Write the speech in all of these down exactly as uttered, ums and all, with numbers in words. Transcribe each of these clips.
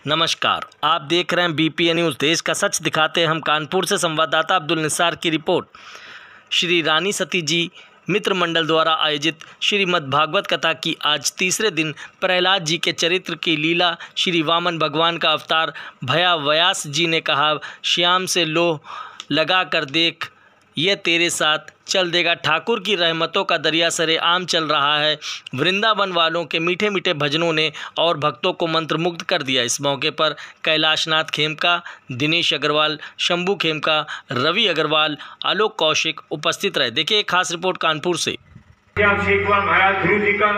नमस्कार, आप देख रहे हैं बीपीए न्यूज़। देश का सच दिखाते हैं हम। कानपुर से संवाददाता अब्दुल निसार की रिपोर्ट। श्री रानी सती जी मित्र मंडल द्वारा आयोजित श्रीमद् भागवत कथा की आज तीसरे दिन प्रहलाद जी के चरित्र की लीला। श्री वामन भगवान का अवतार भया व्यास जी ने कहा, श्याम से लोह लगा कर देख, ये तेरे साथ चल देगा। ठाकुर की रहमतों का दरिया सरे आम चल रहा है। वृंदावन वालों के मीठे मीठे भजनों ने और भक्तों को मंत्रमुग्ध कर दिया। इस मौके पर कैलाशनाथ खेमका, दिनेश अग्रवाल, शंभू खेमका, रवि अग्रवाल, आलोक कौशिक उपस्थित रहे। देखिए एक खास रिपोर्ट कानपुर से। महाराज ध्रुव जी का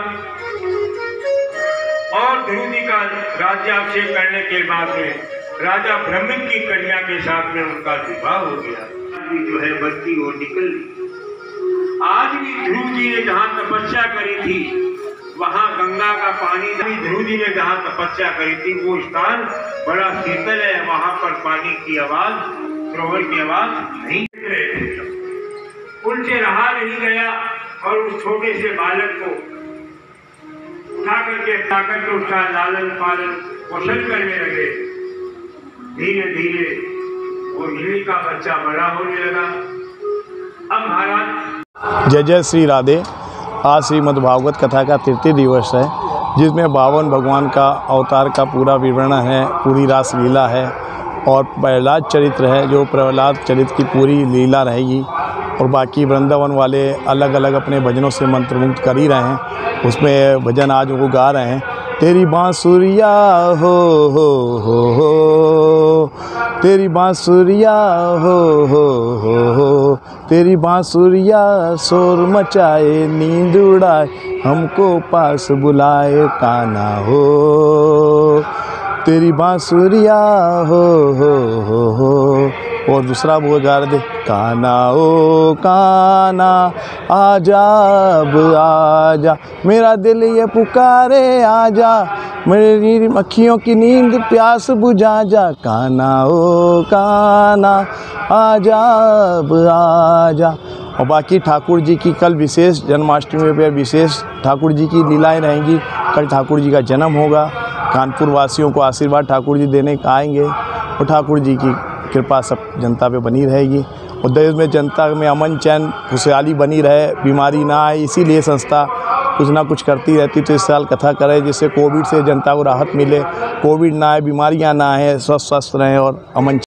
और ध्रुव जी का राज्याभिषेक करने के बाद में राजा ब्रह्मिक की कन्या के साथ में उनका विवाह हो गया। जो है बस्ती वो निकल गई। आज भी ध्रुव जी ने जहाँ तपस्या करी थी वहाँ गंगा का पानी, ध्रुव जी ने जहाँ तपस्या करी थी वो स्थान बड़ा शीतल है। वहाँ पर पानी की आवाज, सरोवर की आवाज नहीं रहे थे। उनसे रहा नहीं गया और उस छोटे से बालक को उठा करके ताकत के उसका लालन पालन पोषण करने लगे। धीरे धीरे वो हिरणी का बच्चा बड़ा होने लगा। अब महाराज जय जय श्री राधे। आज श्रीमद् भागवत कथा का तृतीय दिवस है, जिसमें बावन भगवान का अवतार का पूरा विवरण है, पूरी रास लीला है और प्रहलाद चरित्र है, जो प्रहलाद चरित्र की पूरी लीला रहेगी। और बाकी वृंदावन वाले अलग अलग अपने भजनों से मंत्रमुग्ध कर ही रहे हैं। उसमें भजन आज वो गा रहे हैं। तेरी बांसुरिया हो हो हो हो, तेरी बांसुरिया हो हो हो हो, तेरी बांसुरिया शोर मचाए, नींद उड़ाए, हमको पास बुलाए कान्हा हो। तेरी बांसुरिया हो हो हो हो। और दूसरा वो गा रहे थे, कान्हा ओ कान्हा आजा अब आजा, मेरा दिल ये पुकारे आजा, मेरी अखियों की नींद प्यास बुझा जा। कान्हा ओ कान्हा आजा अब आजा। और बाकी ठाकुर जी की कल विशेष जन्माष्टमी पर विशेष ठाकुर जी की लीलाएं रहेंगी। कल ठाकुर जी का जन्म होगा। कानपुर वासियों को आशीर्वाद ठाकुर जी देने आएंगे और ठाकुर जी की कृपा सब जनता पे बनी रहेगी। और देश में जनता में अमन चैन खुशहाली बनी रहे, बीमारी ना आए, इसीलिए संस्था कुछ ना कुछ करती रहती। तो इस साल कथा करे जिससे कोविड से जनता को राहत मिले, कोविड ना आए, बीमारियां ना आए, स्वस्थ स्वस्थ रहें और अमन